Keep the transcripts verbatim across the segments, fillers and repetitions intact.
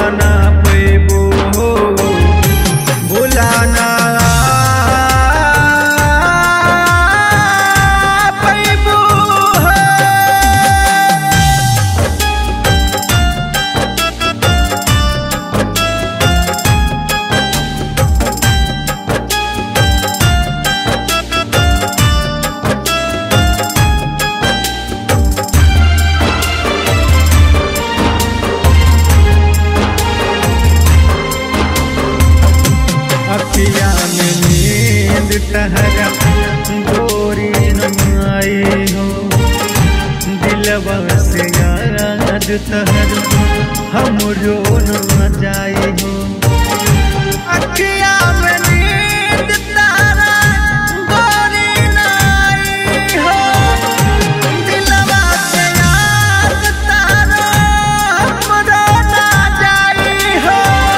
ना पैबो भुला ना पैबो। अखिया में नींद तहरा गोरी न आई हो, दिलवा से याद तहर हमरो न जाई हो। अखिया में नींद तहरा गोरी न आई हो, दिलवा से याद तहर हमरो न जाई हो।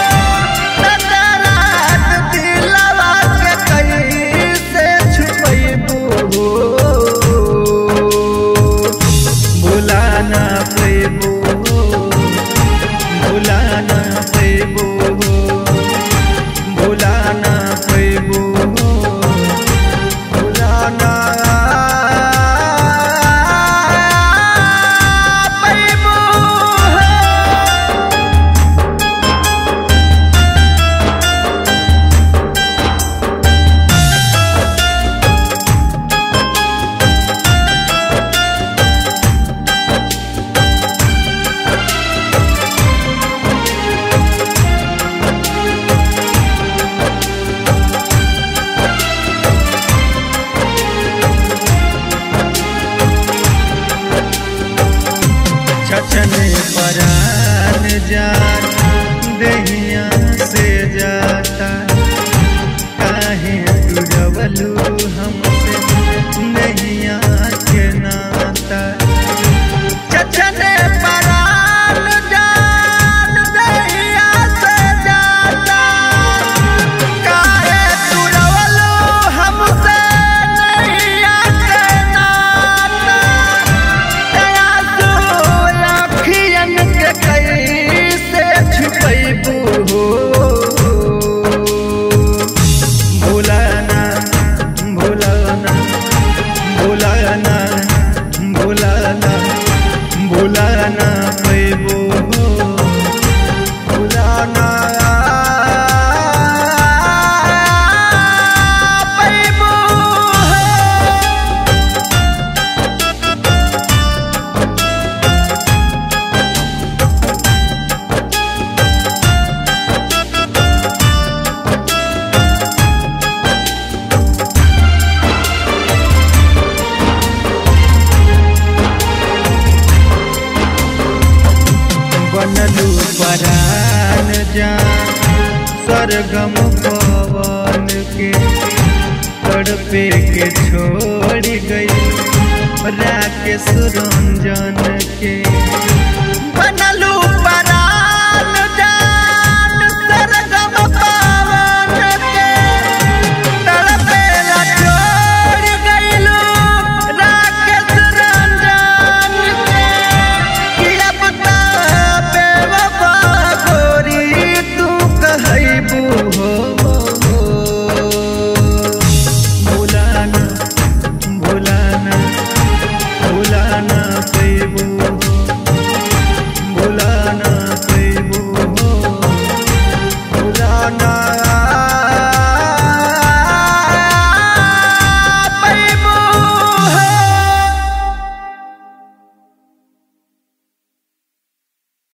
छछने परान जान दहिया से जाता, काहे जुड़वलू हमसे नहिया के नाता। छछने परान जान दहिया से जाता, काहे जुड़वलू हमसे नहिया के नाता। कैसे छुपैबू भुलाना भुलाना भुलाना भुलाना भुलाना पैबू भुलाना पैबू। बनलू परान जान सरगम पवन के, तड़पे के छोड़ गई राकेश रंजन के।